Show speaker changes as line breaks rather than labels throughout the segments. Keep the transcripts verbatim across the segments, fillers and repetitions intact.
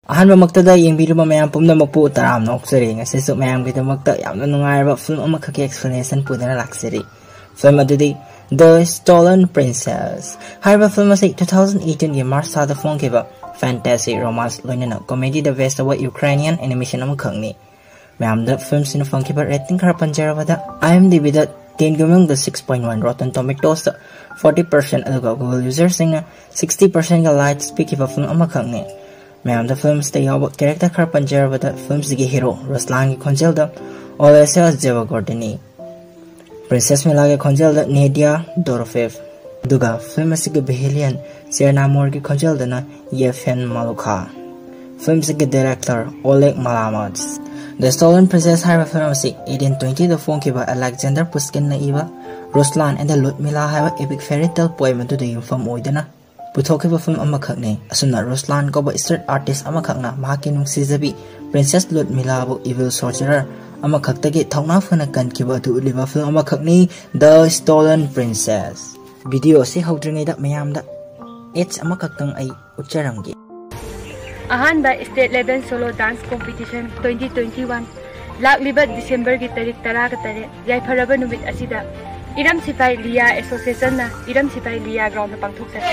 अहनबमक्तदा येंबिरुबा मयाम पुमनमकपु तराम नोक्सरी ngasisu mayam gidamakta yamna nungairaba film amakaki explanation pudana laksari film adudi The Stolen Princess haiba film asi twenty eighteen gi March thada phongkiba fantasy romance loinana comedy the best of Ukrainian animation amakhangni mayam da film sin phongkiba rating khara panjarabada I M D B da ten gumung the six point one Rotten Tomatoes forty percent aduga Google users singna sixty percent ga likes pikiba film amakhangni मैम द film स्टे याव character खर पंजरबद film सिगी hero Ruslan की खोंजेल the ओलेसिया जेवगोर्डनी princess मिला के खोंजेल द नेडिया डोरोफेव दुगा फिल्म सिगी बेहेलियन सेरनामोर की खोंजेल द न येफेन मालुखा फिल्म सिगी डायरेक्टर ओलेग मालामट्स द स्टोलन प्रिंसेस हाइबा फिल्म सि eighteen twenty द फोन किबा अलेक्जेंडर पुस्किन न इबा रुस्लान एंड द लुटमिला हाइबा एपिक फेरी टेल पोएम अदु द युफम ओइदना पुथोकिबा फिल्म अमखकने असुना रुस्लान को स्ट्रीट आर्टिस्ट अमखकना माकी नुंगसिजबी प्रिंसेस लुटमिला बु इविल सोल्जर अमखकतगे थौना फना कनकिबा दु उलिबा फिल्म अमखकनी द स्टोलन प्रिंसेस वीडियो से हौद्रिङैदा मयामदा एच अमखकतंग आई उच्चरंगी
अहानबा state level solo dance competition twenty twenty-one लाकलिबा दिसंबर की तारीख तेरह का तारीख याइफरबा नुमित असिदा इरम सिपाही लिया एसोसिएशन ना इरम सिपाही लिया ग्राउंड में पांगथोक से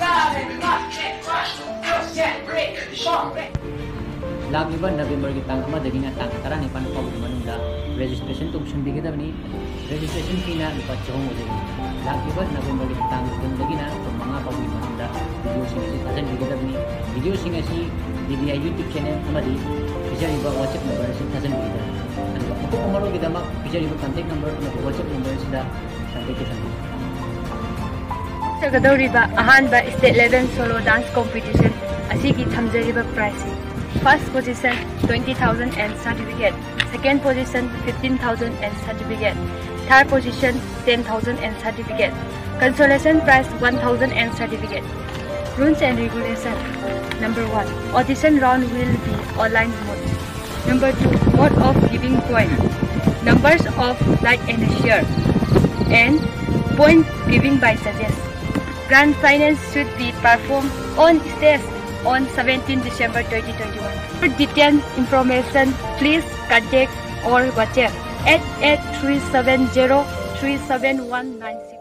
लाकलिबा नवंबर की तांग अमा दगिना तांग तेरह निपान फाउगी मनुंदा रजिस्ट्रेशन तुम सुनबिगदबनी रजिस्ट्रेशन फी ना लुपा चौं ओदगी लाकलिबा नवंबर की तांग तुम दगिना तुम मंगा फाउगी मनुंदा वीडियो सिंग असि थाजन बिगदबनी वीडियो सिंग असि दीदी यूट्यूब चैनल अमदी पिजरिबा व्हाट्सएप नंबर असि थाजन बिगदबनी untuk umaro gidama pijari contact number na WhatsApp number sida contact
Sagadoriba ahanba state level solo dance competition asigi thamjariba prize first position twenty thousand and certificate second position fifteen thousand and certificate third position ten thousand and certificate consolation prize one thousand and certificate rules and regulation number one audition round will be online mode. Number two, mode of giving point, numbers of like and share, and point giving by suggest. Grand final should be performed on stage on seventeenth December twenty twenty-one. For detailed information, please contact or WhatsApp at eight three seven zero three seven one nine six.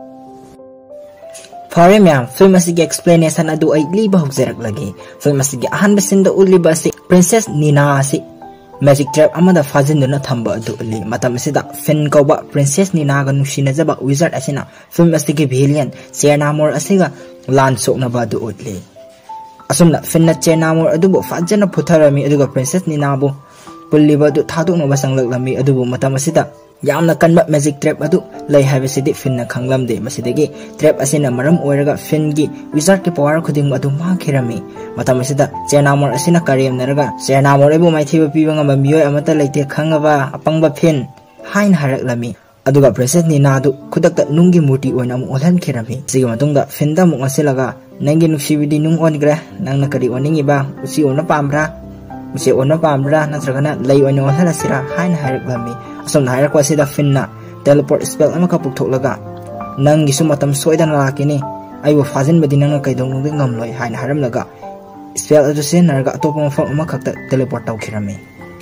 Fare ma'am, film asigi explanation adu ay liba hugzerak lagi. Film asigi ahan basin da uliba si Princess Nina si Magic trap amada fazinduna thamba adu uli matam asida fin koba Princess Nina ga nushinajaba wizard asina film asigi villain Chernamor asiga lan sokna ba adu utli asumna finna Chernamor adubu fajana putharami aduga Princess Nina bu pulliba adu thadukna basanglak lami adubu matam asida yamna kanba magic trap adu lay habesidi finna khanglamde masidagi trap asina maram oiraga fingi wizard ki power khuding adu ma khirami matam asida Chernamor asina karem naraga Chernamor ebu maithiba pibanga mamiyoy amata leite khangaba apangba fin hain haraklami aduga Princess Nina adu khudakta nungi murti oina mu olhan khirami siga matungda finda mu asilaga nangi nuksibidi nung ongra nangna kari oningi ba usi ona pamra usi ona pamra natragana lay oina olhan asira hain haraklami asam nahar ko asida finna teleport spell amaka puktholaga nangi su matam soidana lakini aibu fazin badinanga kaidong nung ngamloi hain haram laga spell adu se narga atopa mafam amakakta teleport tawkhirami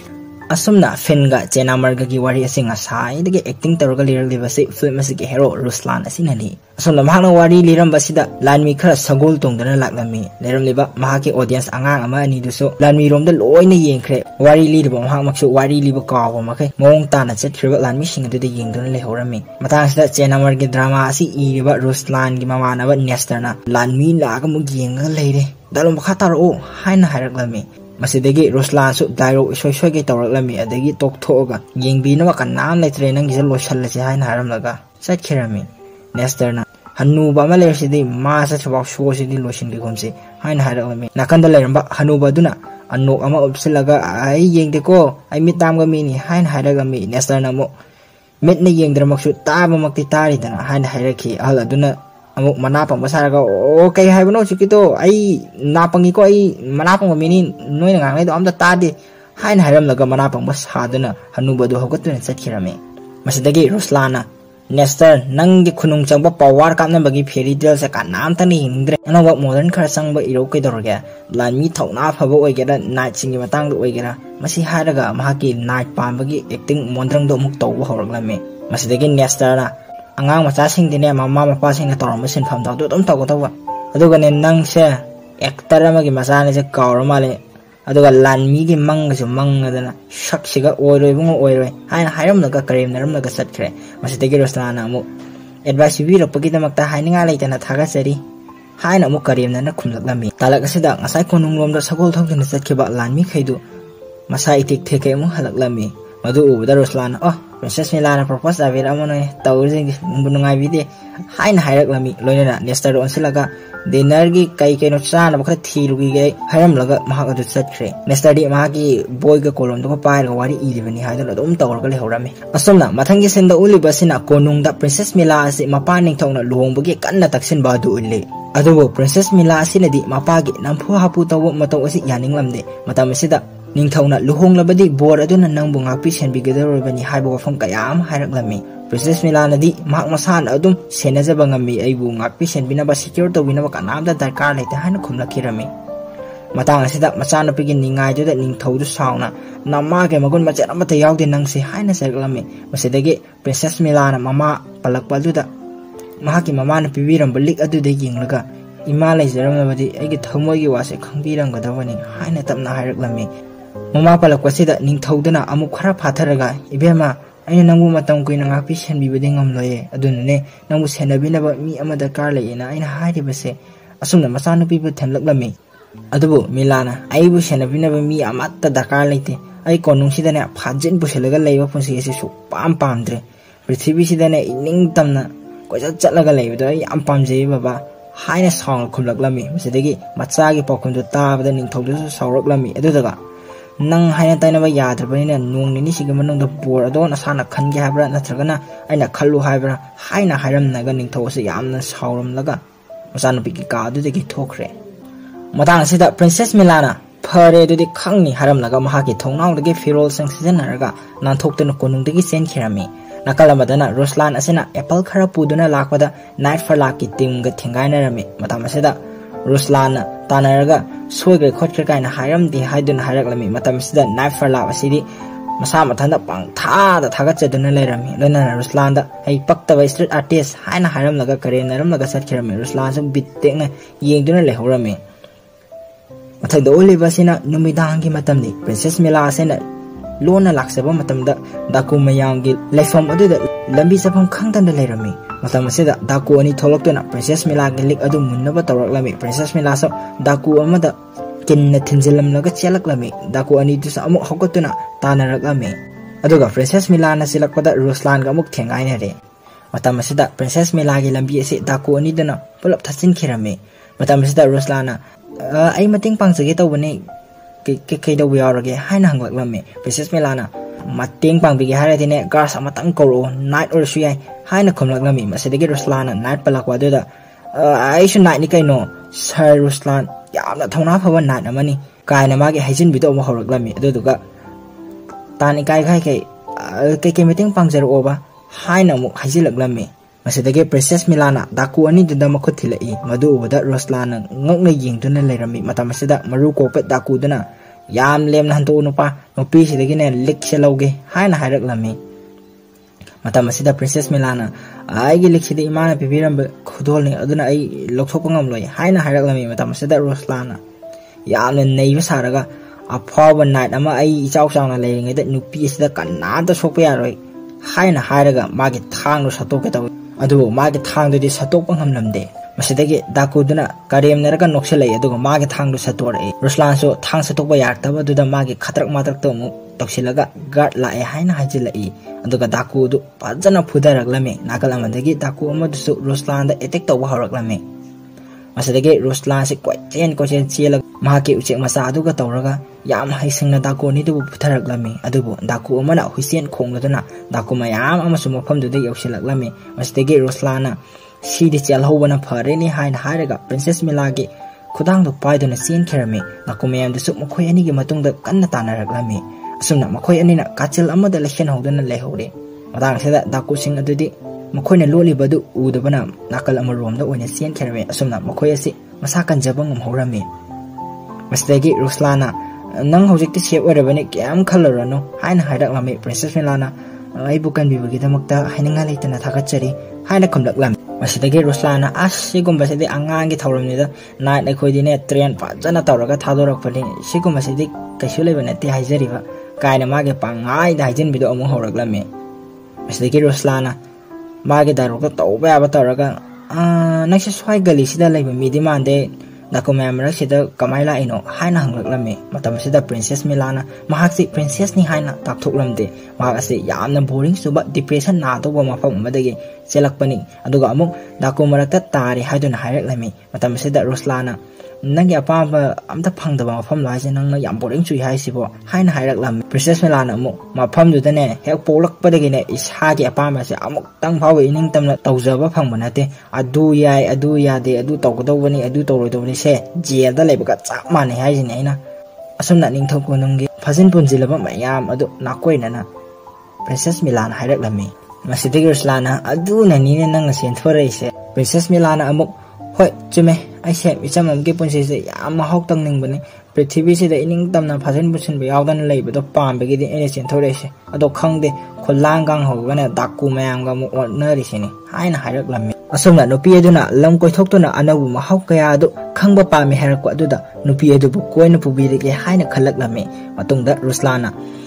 asumna finga Chernamor gi wari asinga sai dege acting tawga lirak libasi film asigi hero Ruslan asinani asumna mahakna wari liram basida lanmi khara sagol tongdana laklami leram liba mahaki audience angang ama ani duso lanmi romda loina yengkhre wari liba mahak maksu wari liba kawa makai mong tana chetriba lanmi sing adu de yengduna lehorami matang sida Chernamor gi drama asi iriba Ruslan gi mamana ba nesterna lanmi laga mu yenga leire dalom khatar o haina haraklami masidagi Ruslan su dairo soy soy ge tawraklami adagi tokthoga yengbina wa kanam letre nang gi loshal la haina haram laga sakhirami nesterna hanu ba ma ler sidi ma sa chawak sho sidi loshin gi gomse haina haraklami nakanda leramba hanu ba duna anok ama upsilaga ai yengde ko ai mitam ga mini haina haragami nesterna mo mitna yengdra maksu taba makti tari dana haina haraki ala duna amuk manapang basaraga okay haibano chikito ai napangi ko ai manapang mini noi ngangai do amda tadi hain hairam laga manapang bas haduna hanubadu hogatuna sakhirame masidagi Ruslana Nestor nanggi khunung changba power kapnabagi fairy tale se kanamtani hingdre anaba modern khara changba iro kaidorge lanmi thokna phaba oigera night singi matang do oigera masi haraga mahaki night pambagi acting mondrang do muk tawba horaglame masidagi Nestor na angang macha singdine mama mapa singna torma sinpham daw dum taw tawa aduga ne nang se actor amagi macha ne se kawra male aduga lanmi gi mang su mang adana shaksiga oiroi bungo oiroi haina hairam naga karim naram naga satkre masidagi Ruslana mu advice vi ropagi damakta haininga leitana thaga sari haina mu karim na khumlaklami talak asida ngasai konung lomda sagol thokdina satkiba lanmi khaidu masa itik theke mu halaklami madu ubada Ruslana oh Princess Milana propose avir amono tawjing bunungai bide haina hairaklami loinana Nestor onsilaga dinner gi kai kai no chana bakha thirugi ge hairam laga mahak adu chatkre Nestor di mahagi boy ga kolom do pai ga wari ilibani haidana dum tawrga le horami asomna mathangi senda uliba sina konung da Princess Mila asi mapa ning thongna luhongbagi kanna taksin ba du ulle adubo Princess Mila asina di mapa gi nampu hapu taw mataw asi yaninglamde matam asida ningthawna luhonglabadi bor aduna nangbu ngakpi senbigadorobani haiba wafam kayam hairaklami Princess Milana di mahak masan adum senajaba ngami aibu ngakpi senbinaba secure tawinaba kanamda darkar leite haina khumlakirami matang asida machana pigi ningai du da ningthawdu sauna namma ge magun macet amata yawde nangse haina sarglami masidagi Princess Milana mama palakpaldu da mahaki mama na pibiram balik adu de yinglaga ima laijaramnabadi aigi thamoigi wase khangbirangadawani haina tapna hairaklami mama palakpasida ningthawduna amuk khara phatharaga ibema aina nangbu matam kuina ngakpi senbibadi ngamloye adunane nangbu senabinaba mi ama darkar leina aina hairibase asumna machanupi bu thenlaklami adubu Milana aibu senabinaba mi amatta darkar leite ai konung sidane phajin buselaga leiba punsi ase su pam pamdre prithvi sidane ining tamna koja chatlaga leiba ai am pamjei baba haina song khumlaklami masidagi machagi pokundu tabada ningthawdu sawraklami adudaga nang haina tainaba yadrabanina nong nini siga manungda bor ado nasana khange habra natragana aina khallu habra haina hairamnaga ningthawse yamna sawramlaga machanupi ki ka adudagi thokre matang asida Princess Milana phare dudi khangni haramnaga mahaki thongnawdagi firol sang sijanaraga nanthokduna konungdagi senkhirami nakalamadana Ruslan asina apple khara puduna lakpada night for lucky team ga thingainarami matam asida Ruslan tanaraga soigre khotkre kaina hairam di haidun hairaklami matam sida night for love asidi masa mathanda pang tha da thaga chaduna leirami lona Ruslan da ai paktaba street artist haina hairam laga kare naram laga satkirami Ruslan sum bittekna yengduna lehorami mathai do olibasina numidangi matamni Princess Mila asena lona laksaba matamda daku mayangi laifam aduda lambi sapam khangtanda leirami matam asida daku ani tholoktuna Princess Mila gi lik adu munnaba tawraklami Princess Mila so daku amada kinna thinjilam laga chelaklami daku ani du sa amuk hokotuna tanaraklami aduga Princess Mila na silakpada Ruslan ga amuk thengai ne re matam asida Princess Mila gi lambi ase daku ani duna pulap thasin khirami matam asida Ruslan na ai mating pangsage tawbane ke ke do wiarage haina hanglaklami Princess Milana mating pangbigi haradine gas amatang koro night or suyai haina khumlaklami masidagi Ruslana night palakwa da ai shu night ni kaino Sir Ruslan yamna thongna phaba night amani kaina magi haijin bido ma horaklami aduduga tani kai kai kai ke ke meeting pangjaro oba haina mu haijilaklami masidagi Princess Milana daku ani duda makhuthilai madu ubada Ruslana ngokna yingduna leirami matamasida maru kopet daku duna yam lemna hantu nupa nopi sidagi ne likse lauge haina hairaklami matamasida Princess Milana aigi liksidi imana pibiram khudol ni aduna ai lokthok ngamloi haina hairaklami matamasida Ruslana yamna neiba saraga aphaba night ama ai ichau chawna leiringai da nupi sida kanada sokpa yaroi haina hairaga magi thang no satoke taw adu magi thang dudi satokpa ngamlamde masidagi daku duna karem naraga nokselai adu magi thang du satore Ruslan so thang satokpa yartaba duda magi khatrak matrak to mu toksilaga guard lae haina hajilai aduga daku du pajana phudaraklami nakal amadagi daku amadu su Ruslan da attack tawba horaklami masidagi Ruslan se kwai chen ko chen chela mahaki uchek masa aduga tawraga yam haisingna daku ni du putharaklami adubu daku amana huisen khongladuna daku mayam amasu mafam du de yausilaklami masidagi Ruslana sidi chelhobana phare ni hain haraga Princess Mila gi khudang du paiduna sin kherami daku mayam du su makhoi ani gi matungda kanna tanaraklami asumna makhoi ani na kachil amada lekhen hodana lehore madang seda daku sing adudi मखोइना लोलिबदु उदबना नाकल अमरोमदा ओइना Sen खेरमे असुमना मखोइ असि मसा कंजबा ngमहौरमे मसदगी रुस्लाना नंग हौजिकति सेप ओरबने क्याम खलरनो हाइना हाइरकलामे princess मिलाना आइबु कनबिबगिदमक्ता हाइनंगा लेतना थागतचरी हाइना खमलकलाम मसदगी रुस्लाना आसिगुमबसदि आंगांगी थौरमनिदा night अखोइदिने train फाजना तौरगा थादोरकपनि सिगुमबसदि कैसु लेबनते हाइजरिबा कायना मागे पांगाइ दाइजिनबिदो अमु हौरकलामे मसदगी रुस्लाना मागे दारोगा तौबा याबा तौरगा नक्से स्वाइ गलीसिदा लेबा मिदि मानदे दाको मैमरक सिदा कमाई लाइनो हाइना हंगलकलामे मतम सिदा प्रिंसेस मिलाना महाक्सि प्रिंसेस नि हाइना ताकथोकलमदे महाकसे यामना बोरिंग सुबा डिप्रेशन नादोबा मफम मदगे चेलकपनि अदुगा अमुक दाको मरकता तारि हाइदुना हाइरकलामे मतम सिदा रुस्लाना नंगे अपाम अमता फंगदबा मफम लाइसे नंगना याम बोरिंग चुइ हाइसिबो हाइना हाइरकलामे प्रिंसेस मिलाना अमुक मफम दुदने हेक पोलकपदगिने इसागे अपाम से अमुक तंग फावे इनिंग तमना तौजबा फंगबनाते अदु याय अदु यादे अदु तौगदौबनी अदु तौरोदौबनी से जेलदा लेबका चाप माने हाइजिने हैना असमना निंगथौको नंगे फजिन पुंजिलबा मयाम अदु नाकोइनाना प्रिंसेस मिलाना हाइरकलामे मसिदगी रुस्लाना अदु ननीने नंग सेंथोरैसे प्रिंसेस मिलाना अमुक होय चुमे आइसे इचममगे पुंसिसे याम महौक तंगनिंगबने पृथ्वी से इनिंग तमना फजिन पुंसिनबा यावदन लेबदो पामबगिदि एने सेंथोरैसे अदो खंगदे खुलांग गांग होगने दाकु मयामगा मु ओनरिसिने हाइना हाइरकलामे असमना नुपी अदुना लम कोइथोक्तुना अनबु महौ कया अदु खंगबा पामे हेरको अदुदा नुपी अदुबु कोइना पुबिरगे हाइना खलकलामे मतुंगदा रुस्लाना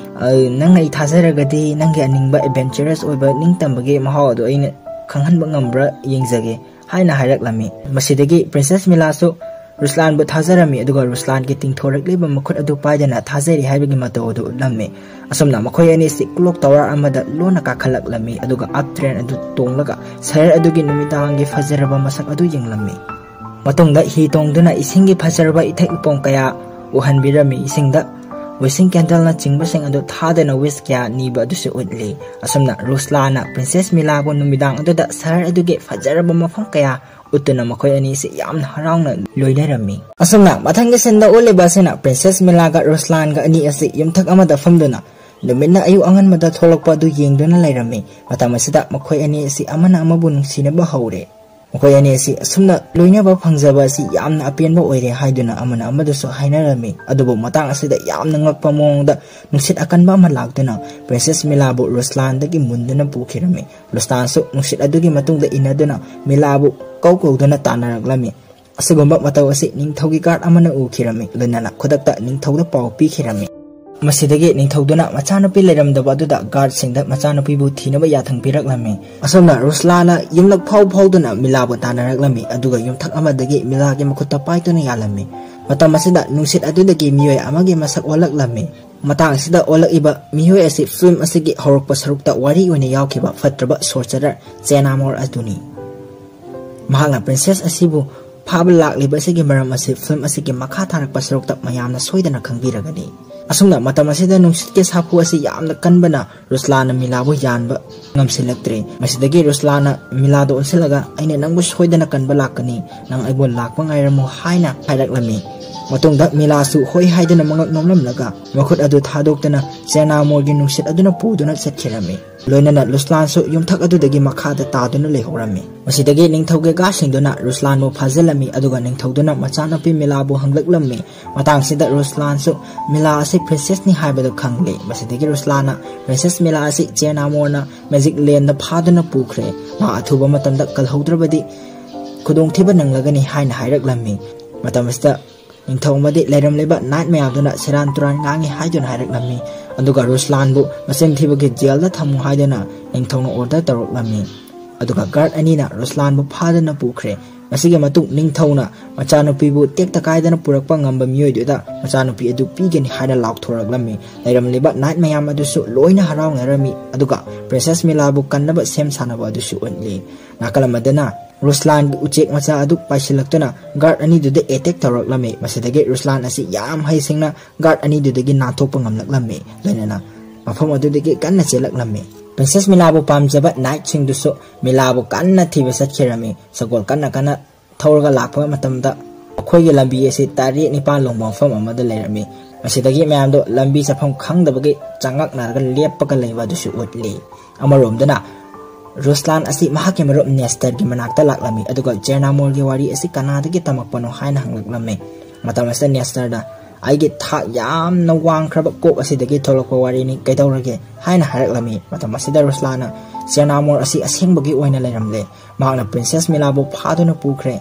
नंग आई थाजरगदि नंगे अनिंगबा एडवेंचरस ओइबा निंगतंबगे महौ अदु अइना खंगहनबा ngambra yengzage हाइना हाइरकलामे मसिदगी प्रिंसेस मिलासु रुस्लान बु थाजरमी अदुगा रुस्लान के तिंगथोरकलेबा मखुत अदु पाइदना थाजरी हाइबगी मतौ अदु उलम्मे असमना मखोय अनि सि क्लॉक टावर अमदा लोना का खलकलमी अदुगा अप ट्रेन अदु तोंगलगा शहर अदुगी नुमितांगी फजरबा मसक अदु यंगलम्मी मतुंगदा हि तोंगदुना इसिंगी फजरबा इथै उपों कया उहनबिरमी इसिंगदा विसिंग कैंडल ना चिंगबसिंग अदु थादना विस क्या नीबा अदुसु उदली असमना रुस्लाना प्रिंसेस मिलाबो नुमिदांग अदुदा शहर अदुगे फजरबा मफम कया उत्तुना मखोय अनि से याम हराउना लोइनरमी असमना मथंगे सेंदा ओलेबासेना प्रिंसेस मिलागा रुस्लानगा अनि असे यमथक अमदा फमदुना नुमिना अयु अंगन मदा थोलकपा अदु येंगदुना लैरमी मतमसिदा मखोय अनि से अमना अमबु नुंसिनबा हौरे मखोय अनि से असुमना लोइनबा फंगजबा सि यामना अपेनबा ओइरे हाइदुना अमना अमदसु हाइनरमी अदुबो मतंग असिदा यामना ngakpa mongda nungsit akanba ama lagduna princess मिलाबु रुस्लानदगी मुंदुना पुखिरमी रुस्लानसु nungsit adugi matungda inaduna मिलाबु कौ कौदना तानरगलामी असगुंबा मतौ असि निंगथौगी कार्ड अमना उखिरमी लनना खुदक्ता निंगथौदा पाव पीखिरमी मसिदगी निंगथौदुना मचानुपी लेरमदबा अदुदा गार्ड सिंगदा मचानुपीबु थीनबा याथंग पिरकलामी असमना रुस्लाना यमलक फाव फावदुना मिलाबु तानरगलामी अदुगा यमथक अमदगी मिलागे मखुत्ता पाइतुना यालमी मतम मसिदा नुंसित अदुदगी मियोय अमगे मसक ओलकलामी मतंग सिदा ओलकिबा मियोय असि फिल्म असिगी हौरकपा सरुकता वारी ओइना यावखिबा फत्रबा सोर्चरर चेनामोर अदुनी महांगा प्रिंसेस असिबु फाब लाक्लिबा असिगी मरम असि फिल्म असिगी मखा थारकपा सरुकता मयामना सोइदना खंगबिरगनी असुमना मतम असिदा नुंसित के साफु असि यामना कनबना रुस्लाना मिलाबु यानबा ngमसिलक्त्रे मसिदगी रुस्लाना मिलादो उनसिलगा आइने नंगबु सोइदना कनबा लाकनी नंग आइबो लाकबा ngairamु हाइना हाइरकलमी मतुंगदा मिलासु होय हाइदना मंगक नोमलमलगा मखुत अदु थादोक्तना चेना मोरगी नुंसित अदुना पुदुना चटखिरमी लोइनना रुस्लानसु युमथक अदुदगी मखादा तादुना लेहोरमी मसिदगी निंगथौगे गासिंगदुना रुस्लानबु फाजलमी अदुगा निंगथौदुना मचानपी मिलाबु हंगलकलमी मतांगसिदा रुस्लानसु मिला असि प्रिंसेस नि हाइबदो खंगले मसिदगी रुस्लाना प्रिंसेस मिला असि चेना मोरना मैजिक लैंड दा फादुना पुखरे मा अथुबा मतमदा कलहौद्रबदी खुदोंथिबा नंगलगनी हाइना हाइरकलमी मतमस्ता निंगथौमदि लेरमलेबा नाइट मयादुना सेरान तुरान ngangi haiduna hairklami aduga रुस्लानबु मसेन थिबगे जेलदा थमु हाइदना निंगथौना ऑर्डर तरोक्लमी अदुगा गार्ड अनीना रुस्लानबु फादना पुखरे मसिगे मतुक निंगथौना मचानुपीबु टेक्ता कायदना पुरकपा ngamba मियोइदुदा मचानुपी अदु पीगेनि हाइना लाउथोरक्लमी लेरमलेबा नाइट मयाम अदुसु लोइना हराउंगरमी अदुगा प्रिंसेस मिलाबु कन्नबा सेम सानबा अदुसु उनली नाकलमदना रुस्लान उचेक मचा अदु पाइसिलक्तुना गार्ड अनि दुदे अटैक तौरक्लमी मसिदगे रुस्लान असि याम हाइसिंगना गार्ड अनि दुदगी नाथोकपा ngamlaklammi लैनना मफम अदुदगी कन्ना चेलक्लमी प्रिंसेस मिलाबु पामजबा नाइट सिंगदुसु मिलाबु कन्ना थिबा सखिरमी सगोल कन्ना कन्ना थौरगा लाखपा मतमदा अखोइगे लंबी एसे तारी निपान लोंबा मफम अमदा लेरमी मसिदगी मयामदो लंबी सफम खंगदबगे चांगक नारगा लेपका लेबा दुसु उतली अमरोमदना Ruslan asi mahaki marup Nestor gi manakta laklami aduga Jernamor gi wari asi kanadagi tamakpano haina hanglaklami matam asida Nestor da aigi tha yamna wangkraba kok asidagi tholokpa wari ni kaidawrage haina haraklami matam asida Ruslana Jernamor asi asengbagi oina lairamle mahakna Princess Milabo phaduna pukre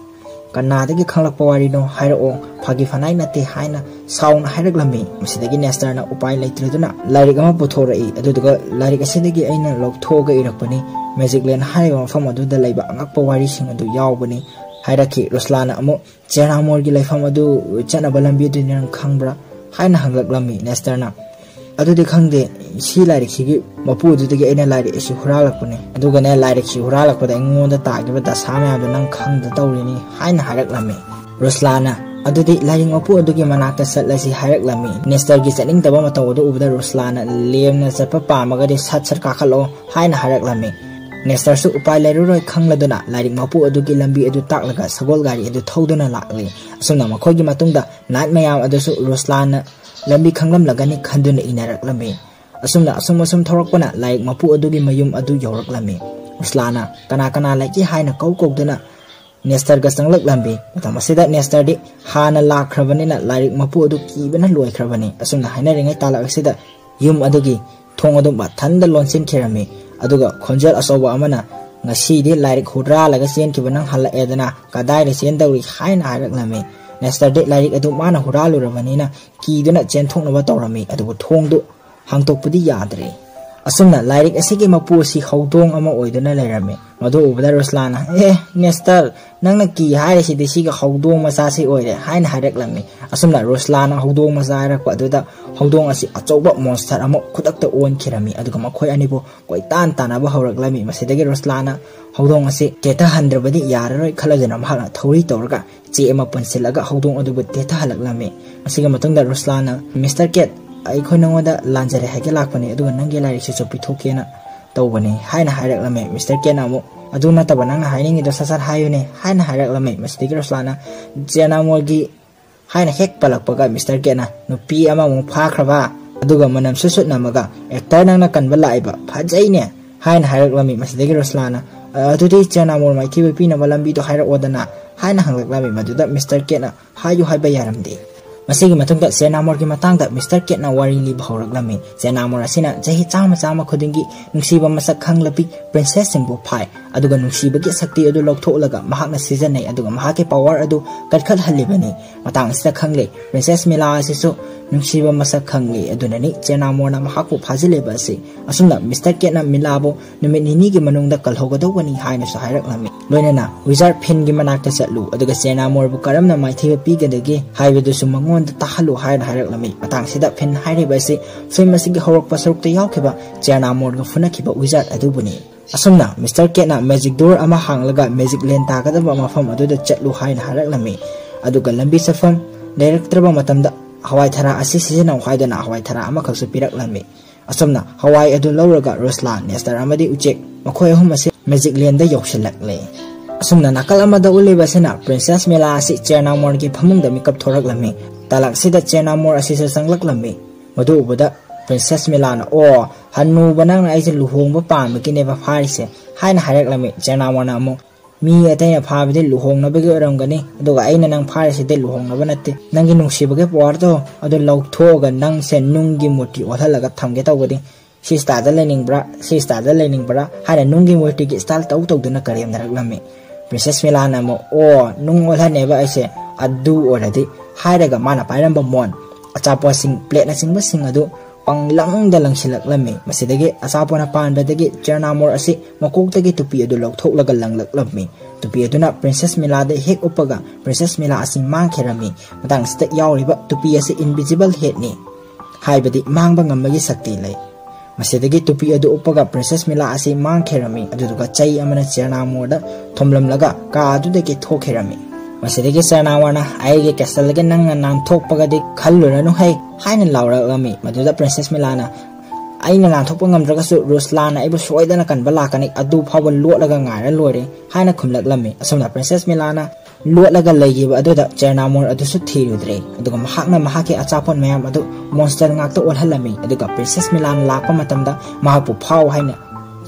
kanadagi khanglakpa wari no hairo phagi fanai nate haina sauna haraklami masidagi Nestor na upai laitriduna lairik ama puthorai aduduga lairik asidagi aina lokthoga irakpani Magic Land haiba mafam aduda laiba angakpa wari sing adu yawbani hairaki Ruslana amu Jernamor gi laifam adu chanaba lambi adu nang khangbra haina hanglaklami Nestor na adudi khangde si lairik sigi mapu adudagi aina lairik isi huralakpani aduga ne lairik si huralakpada ingonda tagiba dasama adu nang khangda tawrini haina haraklami Ruslana adudi lairing mapu adugi manakta satlasi haraklami Nestor gi chaning taba mataw adu ubda Ruslana lemna chapa pamagadi sat sat kakhalo haina haraklami Nestor su upai lairuroi khangladuna lairing mapu adugi lambi adu taklaga sagol gari adu thoduna lakli asumna makhogi matungda nat mayam adusu Ruslana lambi khanglam lagani khanduna inaraklami asumna asum asum thorakpana lairing mapu adugi mayum adu yoraklami Ruslana kana kana laiki haina kau kokduna Nestor ga sanglak lambi matam asida Nestor di hana lakhrabani na lairing mapu adu kibana loikhrabani asumna haina ringai talak asida yum adugi thong adu ba thanda lonsin khirami aduga khonjal asoba amana ngasi di lairik hudra laga sen kibanang hala edana kadai re sen dawri haina haraklami Nestor de lairik adu mana huralu rabanina kiduna chen thongna ba tawrami adubu thongdu hangtokpudi yadre asumna lairik asigi mapu si khawdong ama oiduna lairami madu ubda Ruslana eh Nestor nangna ki haire si desiga khawdong masa si oire haina haraklami asumna Ruslana khawdong masa harakpa aduda khawdong asi achoba monster ama khudakta on khirami aduga makhoi anibo koi tan tanaba hawraklami masidagi Ruslana khawdong asi teta handrabadi yararoi khalajana mahana thori tawraga che ama pansilaga khawdong adubu teta halaklami asiga matungda Ruslana Mister Cat ai khoi nangoda lanjare hage lakpani aduga nange lairik se chopi thokena tawbani haina haraklami Mister Cat amu aduna tabananga hainingi do sasar hayune haina haraklami masidagi Ruslana Jernamor gi haina hek palakpaga Mister Cat na nupi ama mu phakraba aduga manam susut namaga actor nangna kanba laiba phajaine haina haraklami masidagi Ruslana adudi Jernamor mai kibe pina balambi do haira odana haina hanglaklami maduda Mister Cat na hayu haiba yaramdi masigi matungda Jernamor gi matangda Mister Cat na wari li bhawraklami Jernamor asina jahi chama chama khudingi nungsiba masak khanglapi princess singbu phai aduga nungsibagi sakti adu lokthoklaga mahakna season nei aduga mahake power adu katkhat halibani matang sita khangle Princess Mila asisu nungsiba masak khangli adunani Jernamor na mahaku phajileba ase asumna Mister Cat na Milabo numit nini gi manungda kalhogadawani haina sa hairaklami loinana wizard pin gi manakta chatlu aduga Jernamor bu karamna maithiba pigadagi haibedu sumangon tahalu haina hairaklami matang sida pin hairiba ase film asigi horokpa sarukta yaukhiba Jernamor ga funakiba wizard adubuni asumna Mister Cat na magic door ama hanglaga Magic Land tagadaba mafam aduda chatlu haina hairaklami aduga lambi safam directorba matamda hawai thara asi sijina haidana hawai thara ama khaksu piraklami asumna hawai adu lawraga Ruslan Nestor amadi uchek makhoi ahum ase Magic Land da yoksilakle asumna nakal amada uleba sina Princess Mila asi Jernamor gi phamungda mikap thoraklami talak sida Jernamor asi sa sanglaklammi madu ubada Princess Mila na o hanu banang na aise luhongba pam kine ba pharise haina haraklami Jernamor na amu mi ataya phabide luhong na bege ramgani aduga aina nang pharise de luhong na banate nangi nungsibage pordo adu lauthoga nang sen nungi moti othalaga thamge tawgadi si sta da lening bra si sta da lening bra haina nungi moti gi style taw tawduna karem daraklammi Princess Mila na mo o nung olha neba aise adu oradi hairaga mana pairamba mon achapo sing plate na sing basing adu panglang dalang silaklami masidagi asapona pandadagi Jernamor asi makoktagi tupi adu lokthoklaga langlaklami tupi aduna Princess Mila de hek upaga Princess Mila asi mangkhirami matang sta yawriba tupi asi invisible head ni haibadi mangba ngamagi sakti lai masidagi tupi adu upaga Princess Mila asi mangkhirami aduduga chai amana Jernamor da thomlamlaga ka adudagi thokhirami masidagi Jernamor na aige castle ge nang nan thokpagadi khalluranu hai haina lauragami maduda Princess Mila na aina nan thokpa ngamdragasu Ruslan na ibu soidana kan balakani adu phawal lotlaga ngaira lore haina khumlaklami asumna Princess Mila na lotlaga leigiba aduda Jernamor adusu thirudre aduga mahakna mahake achapon mayam adu monster ngakta olhalami aduga Princess Mila na lakpa matamda mahapu phaw haina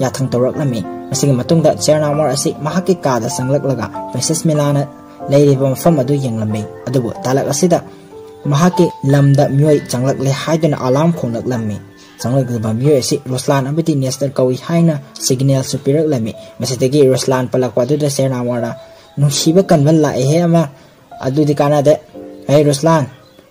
yathang tawraklami masigi matungda Chernamor asi mahaki kada sanglaklaga Princess Milana leiriba mafam adu yenglami adubu talak asida mahaki lamda myoi changlak le haiduna alarm khonglaklammi changlakliba myoi asi Ruslan abiti Nestor kawi haina signal supirak lami masidagi Ruslan palakwa aduda Chernamora nungsiba kanban lae he ama adudi kanade hey Ruslan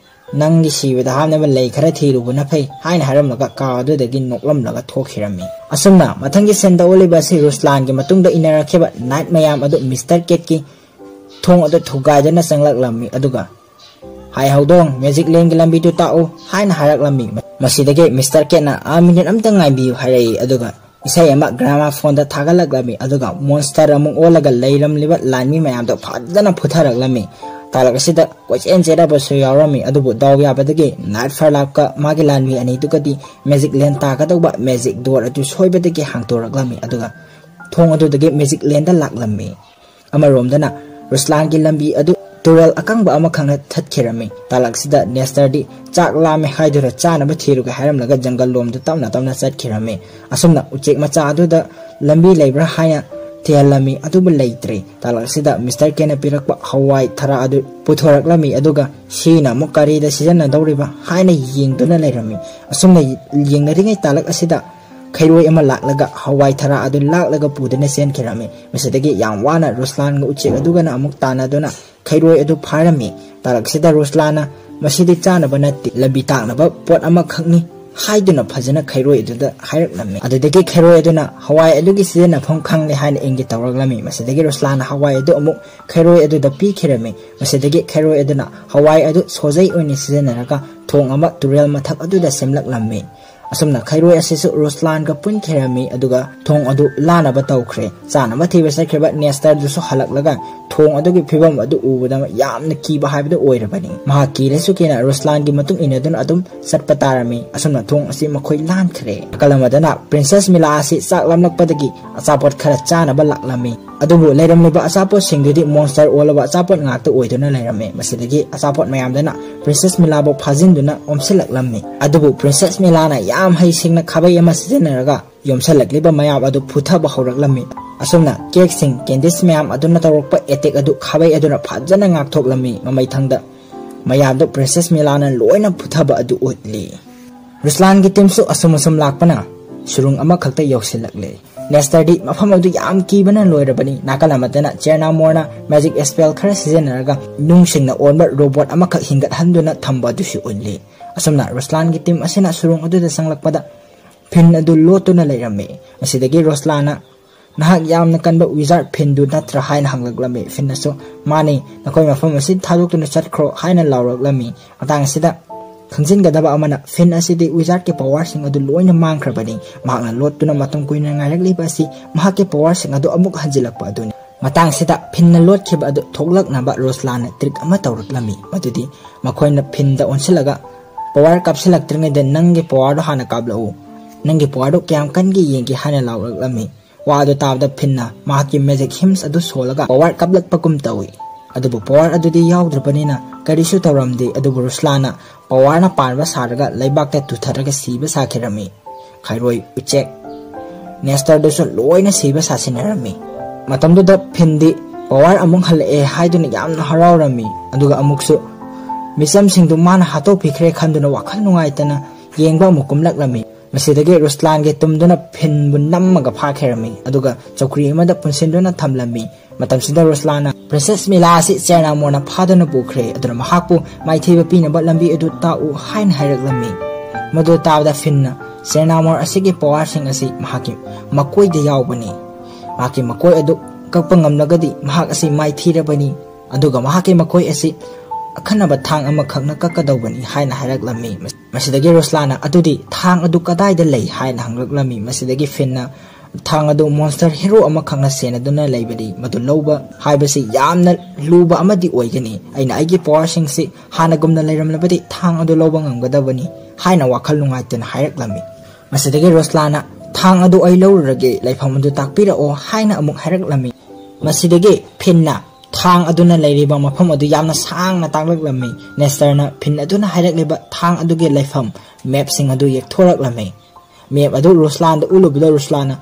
nangi siwida hamnaba lei khara thirubuna phai haina haramlaga ka adudagi noklamlaga thokhirami asumna mathangi senda oliba si Ruslan gi matungda inarakheba night mayam adu Mister Ket ki thong adu thugaidana changlaklammi aduga hai haudong magic lane gi lambi tu tau haina haraklammi masidagi Mister Ket na a minute amta ngaibi harai aduga isai ama gramophone da thagalaklami aduga monster amung olaga leiram liba lanmi mayam do phadana phutharaklami talakasida kochen chera basu yaurami adubu daw yabadagi night farlapka magi lanmi ani dugadi magic lane ta ka dawba magic door atu soibadagi hangtoraklami aduga thong adudagi magic lane da laklammi amaromdana Ruslan gi lambi adu tural akangba ama khangna thatkhirami talaksida Nestor di chak lame haidura chana ba thiru ga haram laga jungle lom da tamna tamna chatkirami asumna uchek macha adu da lambi leibra haya Tialami adu belaitre talaksida Mister Kena pirakpa hawai thara adu puthoraklami aduga sina mukari da season dawriba haina yengduna leirami asumna yengnari talak asida khairoi ama laklaga hawai thara adu laklaga pudana sen khirami mesadagi yam wana Ruslan ga uche aduga na amuk tana dona khairoi adu pharami talaksida Ruslana masidi chana banati labi takna ba pot ama khakni haiduna phajana khairoi aduda hairaklammi adudagi khairoi aduna hawai adugi season phom khangle haina engi tawraklami masidagi Ruslana hawai adu amuk khairoi aduda pi khirami masidagi khairoi aduna hawai adu sojai oini season naraga thong ama turel mathak aduda semlaklammi asumna khairoi asisu Ruslan ga pun khirami aduga thong adu lana ba tawkhre chana ma thiba sakhirba Nestor du so halaklaga thong adugi phibam adu ubada yamna kiba haibada oirabani maha kiresu kena Ruslan gi matung inadun adum satpatarami asumna thong asi makhoi lan khre kalamadana Princess Mila asi chaklamlakpadagi achapot khara chana ba laklami adubu leiramliba achapot singdudi monster olaba achapot ngakta oiduna leirame masidagi achapot mayamdana Princess Mila bo phajinduna omsilaklammi adubu Princess Mila na yam hai singna khabai ama sijenaraga yomsalakliba mayam adu phuthaba hawraklami asumna cake sing candies mayam aduna tawrokpa attack adu khabai aduna phajana ngakthoklammi mamai thangda mayam do Princess Mila na loina phuthaba adu utli Ruslan gi team su asum asum lakpana surung ama khakta yausilakle Nestor di mafam adu yam kibana loirabani nakalamadana Chernamor na magic spell khara sijenaraga nungsingna onba robot ama khak hingat handuna thamba du su unli asumna Ruslan gi team asina surung adu da sanglakpada pin adu lotuna leirame asidagi Ruslana nahak yamna kanba wizard pin du natra haina hanglaklami finnaso mani nakoi mafam asid thadukuna chatkro haina lawraklami atang sida khangsin gadaba amana fin asidi wizard ke power sing adu loina mangkhrabani mahakna lotuna matung kuina ngairakliba asi mahake power sing adu amuk hanjilakpa aduni matang sida pinna lot khiba adu thoklaknaba Ruslana trick ama tawraklami madudi makoina pinda onsilaga power kapsilaktringeda nangi power do hana kablau nangi power do kyam kangi yengi hana lawraklami wadu tabda pinna mahaki magic hymns adu solaga power kablakpakum tawi adubu power adudi yawdrabanina karisu tawramdi adubu Ruslana power na panba saraga laibakta tutharaga siba sakhirami khairoi uchek Nestor doso loina siba sasinarami matamdu da phindi power amung hal e haiduna yamna harawrami aduga amuksu misam singdu mana hato phikhre khanduna wakhal nungaitana yengba mukumlaklami masidagi Ruslan ge tumduna phinbu nammaga phakherami aduga chokri amada punsinduna thamlami matamsida Ruslana Princess Mila asi Chernamor na phadana bukhre aduna mahakpu maithiba pinaba lambi adu tau hain hairaklammi madu tabda finna Chernamor asigi power sing asi mahaki makoi de yawbani mahaki makoi adu kakpa ngamnagadi mahak asi maithirabani aduga mahaki makoi asi akhanaba thang ama khakna kakadawbani haina hairaklammi masidagi Ruslana adudi thang adu kadai da lei haina hangraklammi masidagi finna thang adu monster hero ama khangna senaduna leibadi madu loba haibasi yamna luba amadi oigani aina aigi power sing si hana gumna leiramlabadi thang adu loba ngamgadabani haina wakhal nungaitana hairaklammi masidagi Ruslana thang adu ai lawrage laifam adu takpira o haina amuk hairaklammi masidagi pinna thang aduna leiriba mafam adu yamna sangna taklaklami Nestor na pin aduna hairakliba thang aduge laifam map sing adu yekthoraklami map adu Ruslan da ulubda Ruslana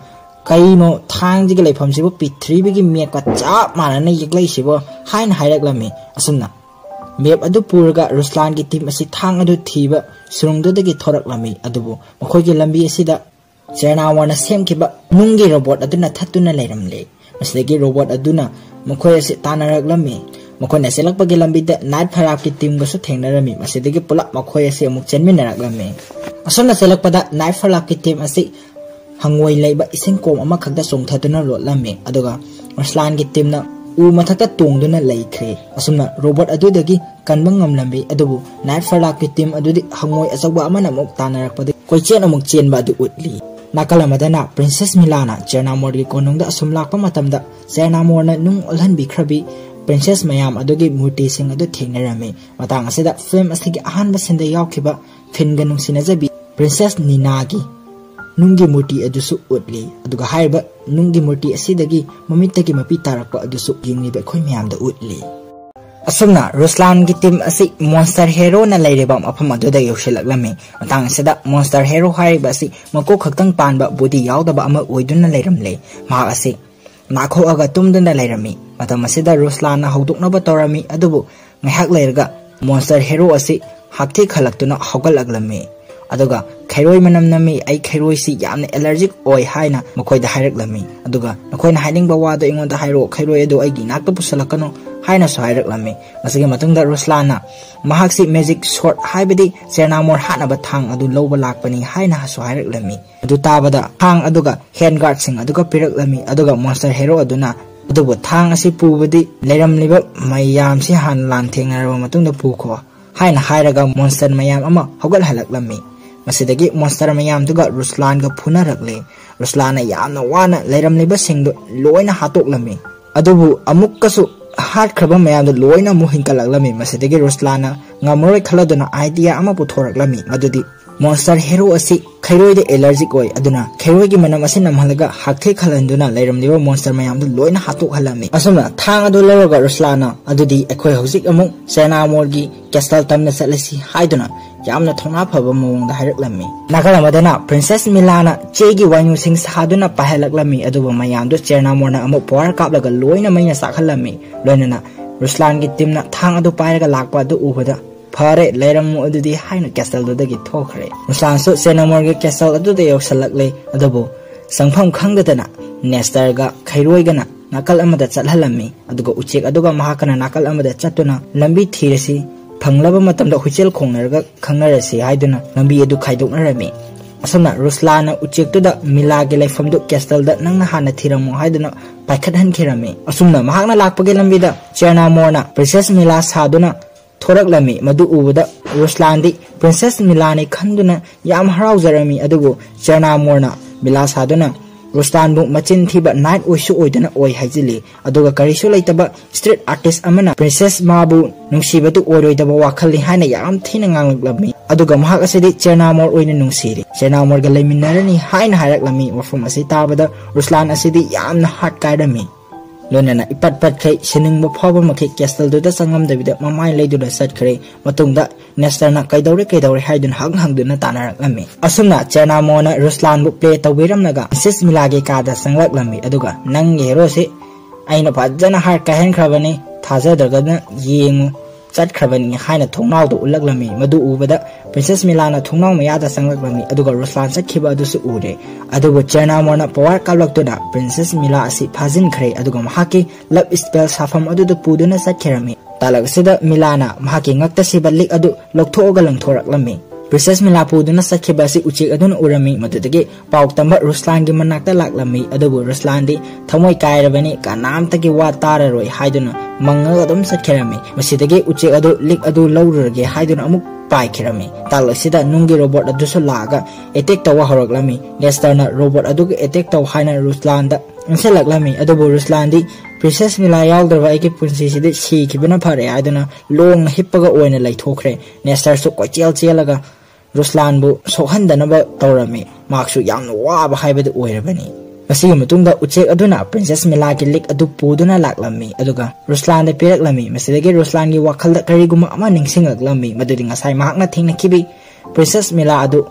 कईनो थांग जी लेफम से पृथ्वी की map का चाप मानने यगलई से हाइन हाइरक्लमी असुमना map अदु पुरगा Ruslan की team असी थांग अदु थीबा सुरुंगदगी थोरक्लमी अदुबु मखोगी लंबी असिदा चेनावरना सेमखिबा नुंगी रोबोट अदुना थत्तुना लेरमले मसिदगी रोबोट अदुना मखोय असी तानारक्लमी मखोयना सेलकपगी लंबीदा नाइट फराक की टीम गसु थेंगनरमी मसिदगी पुलप मखोय असी अमुक चेनमिनरक्लमी असुमना सेलकपदा नाइट फराक की टीम असी हंगोई लेबा इसिंग कोम अमा खगदा सोंगथादुना लोटलमी अदुगा रुस्लान की टीम ना उ मथक्ता तोंगदुना लेख्रे असुमना रोबोट अदुदगी कनबा ngamlambi adubu नाइट फराक की टीम अदुदी हंगोई अचौबा अमना मुक तानारकपदि कोइचेन अमुक चेनबा अदु उतली नाकल अमदना प्रिंसेस मिलाना चेरनामोर की कोनुंगदा असुम लाकपा मतमदा चेरनामोरना नुंग ओलहनबिख्रबी प्रिंसेस मयाम अदुगी मूर्ति सिंग अदु थेंगनरमी मतांग असिदा फिल्म असिगी अहानबा सिंदा यावखिबा फिनगा नुंसिनाजबी प्रिंसेस नीनागी नुंगी मूर्ति अदुसु उतली अदुगा हाइबा नुंगी मूर्ति असिदगी ममितगी मपी तारकपा अदुसु यिंगिबा खोय मयामदा उतली असुमना रुस्लान की टीम असि मॉन्स्टर हेरो न लेरेबा मफम अदुदा यौसिलक्लमी मतांग असिदा मॉन्स्टर हेरो हाइबा असि मको खक्तंग पानबा बुदी यावदबा अमा ओइदुना लेरमले मा असि नाखोअगा तुमदुना लेरमी मतम असिदा रुस्लान हौदुकनबा तौरमी अदुबु ngahak leirga monster hero asi hakthi khalaktuना हौगलक्लमी अदुगा खैरोय मनम नमी आई खैरोय सि यामने एलर्जिक ओय हाइना मखोय दा हाइरक्लमी अदुगा नखोयना हाइनिंग वादो इंगोंदा हाइरो खैरोय अदु आइगी नाक्ता पुसलकनो हाइना सो हाइरक्लमी मसिगे मतुंगदा रुस्लाना महाक्सी मैजिक शॉट हाइबदी चेरनामोर हानबा थांग अदु लौबा लाकपनी हाइना सो हाइरक्लमी अदु ताबदा थांग अदुगा हैंड गार्ड सिंग अदुगा पिरक्लमी अदुगा मॉन्स्टर हेरो अदुना अदुबो थांग असि पुबदी लेरमलिबा मयाम सि हान लांथेंगरबा मतुंगदा पुखो हाइना हाइरगा मॉन्स्टर मयाम अमा हौगल हलक्लमी मसिदगी मॉन्स्टर मयाम दुगा रुस्लान का फुनरक्ले रुस्लान यामना वाना लेरमलिबा सिंगदो लोइना हातोक्लमी अदुबु अमुक्कसु हाट खरबा मयाम दो लोइना मु हिंकलक्लमी मसिदगी Ruslan ngamoroi khaladuna idea ama puthorklami madudi monster hero asi khairoi de allergic oi aduna khairoi gi manam asi namhalaga hakthei khalanduna leiramliba monster mayam du loina hatuk halami asumna thang adu leraga ruslana adudi ekhoi hojik amu sena morgi castle tamna salasi haiduna yamna thona phaba mong da hairaklami nakala madana princess milana chegi wainu sing saduna pahalaklami aduba mayam du cherna morna amu power kaplaga loina maina sakhalami loina ruslan gi timna thang adu pairaga lakpa adu ubada Pare layramu adudi haina castle do dagi thokre Ruslan so senamor ge castle adu de yosalakle adubu sangpham khangdana Nestor ga khairoi gana nakal amada chathalami aduga uchek aduga mahakana nakal amada chatuna lambi thirasi phanglaba matamda huchel khongnarga khangnarasi haiduna lambi adu khaidoknarami asana Ruslana uchek tu da mila ge laifam du castle da nangna hana thiramu haiduna paikhathan khirami asumna mahakna lakpage lambi da cherna morna princess mila saduna Thoraklami madu ubada Ruslandi Princess Milani khanduna yam harauzarami adubu Cherna morna Mila saduna Ruslan bu machin thiba night oisu oidana oi haijili aduga karisu laitaba street artist amana Princess Mabu nungsibatu oiroidaba wakhali haina yam thina nganglami aduga mahak asidi Cherna mor oina nungsiri Cherna mor ga leiminarani haina haraklami wafum asi tabada Ruslan asidi yamna hard kaidami Lonana ipat pat kai sining mo phoba makhe castle do da sangam davida mamai leidu da sat khare matungda Nestor na kaidore kaidore haidun hang hang duna tanarakami asumna Cherna mona Ruslan bu play tawiram naga sis milage ka da sanglakami aduga nang hero se aina phajana har ka hen khrabani thaja daga yengu chat khrabani haina thongnaw do ulaklami madu ubada Princess Milana thongnaw maya da sanglakami aduga Ruslan sakhiba adusu ure adugo Cherna mona power kalaktuda Princess Mila asi phajin khare aduga mahaki love spell safam adudu puduna sakherami talag sida Milana mahaki ngakta sibalik adu lokthoga langthoraklami Princess Mila puduna sakhiba asi uchik aduna urami madudagi pautamba Ruslan gi manakta laklami adubu Ruslan di thamoi kairabani kanam tagi wa tararoi haiduna manga adum sakherami masidagi uchik adu lik adu lawrage haiduna amuk pai khirami talasida nungi robot adu so laga attack tawa horoklami Nestor na robot adu attack taw haina Ruslan da inselaklami adubu Ruslan di Princess Mila yaldrawa eki punsi sidi si kibana phare aiduna long hippaga oina laithokre Nestor so kochel chelaga Ruslan bu sokhandanaba tawrami maksu yamna waba haibadu oirabani Masigi matungda uchek aduna Princess Mila ki lik adu puduna laklami aduga Ruslan de piraklami masidagi Ruslan gi wakhalda kariguma ama ningsingaklami madudi ngasai mahakna thingna kibi Princess Mila adu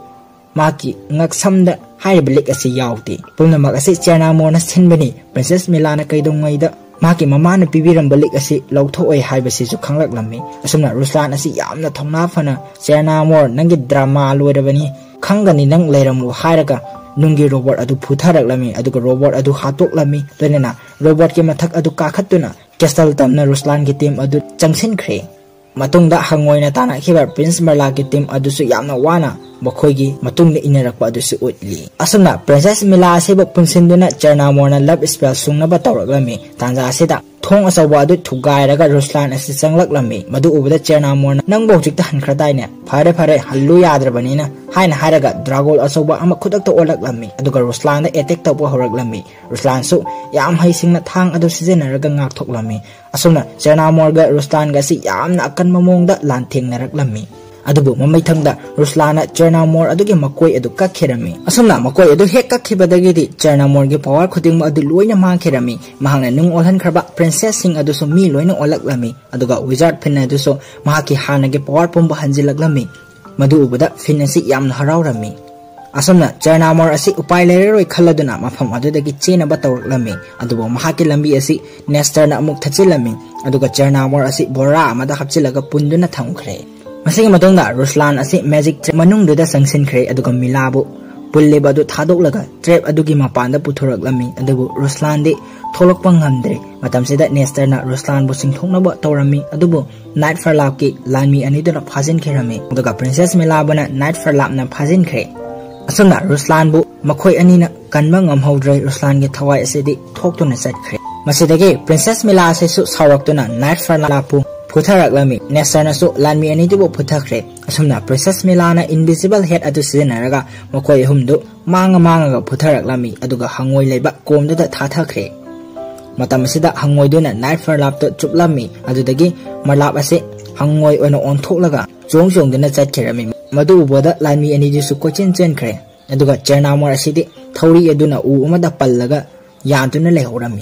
maki ngak samda haiba lik asi yauti pulnamak asi Chernamore na sinbani Princess Mila na kaidongai da maki mama na pibiram balik asi lauthoi haiba si su khanglak lammi asumna Ruslan asi yamna thongna fana Chernamore nangi drama loirabani khangani nang leiramu hairaga nungi robot adu putharak lami aduga robot adu hatok lami lenena robot ke mathak adu kakhatuna castle tamna Ruslan ki team adu changsin khre matungda hangoina tana khiba Prince Marla ki team adu su yamna wana makhoigi matungda inarakpa adu su utli asumna Princess Mila aseba punsinduna Chernamore na love spell sungna ba tawrak lami tanja asida thong asawa adu thugairaga Ruslan asi changlak lami madu ubada Chernamore nang bojikta hankhradai ne phare phare hallu yadrabani na haina hairaga dragol asawa ama khudakta olak lami aduga Ruslan da attack tawba horak lami Ruslan su yam haisingna thang adu sijenaraga ngak thok lami asumna Chernamore ga Ruslan ga si yamna akan mamongda lan thengnarak lami adubu mamai thangda Ruslana Chernamore adugi makoi adu kakherami asumna makoi adu hek kakhibadagidi Chernamore gi power khuding adu loina mangkherami mahangna nung olhan khraba princess sing adu so mi loina olak lami aduga wizard finna adu so mahaki hana gi power pomba hanjilak lami madu ubada finasi yamna haraurami asumna Chernamore asi upai leroi khaladuna mafam adudagi chena ba tawrak lami adubu mahaki lambi asi Nestor na amuk thachilami aduga Chernamore asi bora amada hapchilaga punduna thamkhre masing matungda Ruslan asi magic trap manungduda sangsin khre aduga Milabu pulleba adu thadoklaga trap adugi mapanda puthorak lami adubu Ruslan de tholokpa ngamdre matamsida Nestor na Ruslan bu singthongnaba tawrami adubu Night Farlap ki lanmi aniduna phajin kherami aduga Princess Milabana Night Farlap na phajin khre asumna Ruslan bu makhoi anina kanba ngamhodre Ruslan gi thawai asidi thoktuna chatkhre masidagi Princess Mila ase su sawraktuna Night Farlap pu putharak lami Nestor na su lanmi anidibu puthakhre asumna Princess Mila na invisible head adu sijenaraga makhoi humdu manga manga ga putharak lami aduga hangoi leba komduda thathakhre matamsida hangoi duna Night Farlap to chuplami adudagi Marlap ase hangoi oina onthoklaga chongchong duna chatkhirami madu ubada lanmi anidi su kochin chen khre aduga Chernamore asidi thauri aduna u umada pallaga yantuna lehorami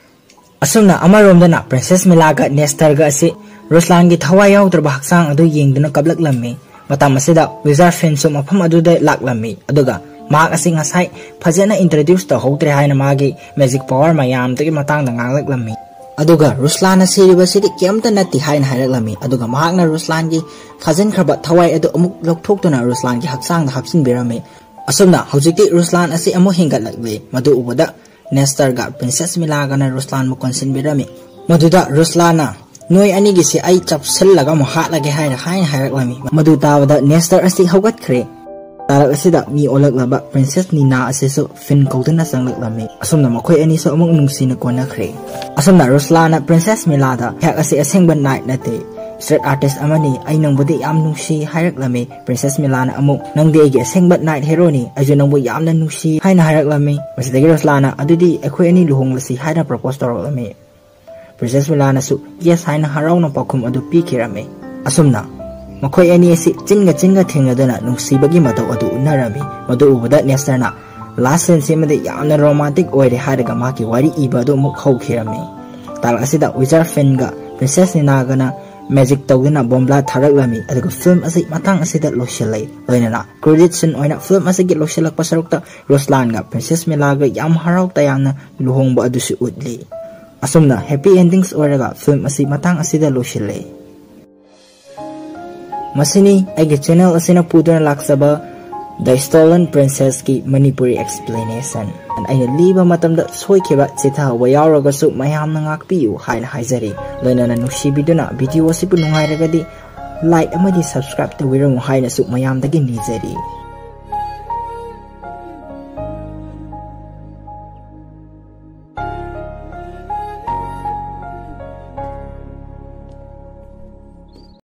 asumna amaromdana Princess Mila ga Nestor ga ase Ruslan gi thawai yaudraba haksang adu yengduna kablak lammi matamasida wizard friend su mafam aduda laklami aduga mak asing ngasai phajana introduce to houtre haina magi magic power mayam tagi matang da nganglak lammi aduga Ruslan asiriba sidi kemta nati haina hairak lammi aduga mahakna Ruslan gi phajin khraba thawai adu amuk lokthokduna Ruslan gi haksang da hapsin birami asumna hojikti Ruslan asi amu hingat lakwe madu ubada Nestor ga Princess Mila ga na Ruslan mu konsin birami maduda Ruslana noi ani gi si ai chapsel laga mo ha lage haira hain hairak lami madu tawada Nestor asi hogat khre tarak asida mi olak laba Princess Nina ase so fin kaudana sanglak lami asumna makhoi ani so amuk nungsina kona khre asumna Ruslana Princess Mila da hak ase asengba night nate street artist amani ai nangbudi yam nungsi hairak lami Princess Mila na amuk nangde gi asengba night hero ni aju nangbu yamna nungsi haina hairak lami masidagi Ruslana adudi akhoi ani luhonglasi haina propose torak lami Princess Mila na su yes haina harauna pakhum adu pikirami asumna makhoi ani asi chinga chinga thengadana nungsibagi matau adu unarami madu ubada Nestor na last scene semade yamna romantic oire haraga maki wari ibadu muk haukhirami tal asida wizard fan ga Princess Nina gana magic tawduna bombla tharak lami aduga film asi matang asida losilai loinana credit scene oina film asigi losilak pasarukta Ruslan ga Princess Mila ga yam harau tayamna luhongba adu su utli asumna happy endings oraga film asi matang asida losilai masini aige channel asina puduna laksaba The Stolen Princess ki Manipuri explanation and aina liba matamda soikeba chitha wayauraga su mayamna ngakpiu haina haizari loinana nushibiduna video asipu nungairagadi like amadi subscribe to wiramu haina su mayamdagi nizari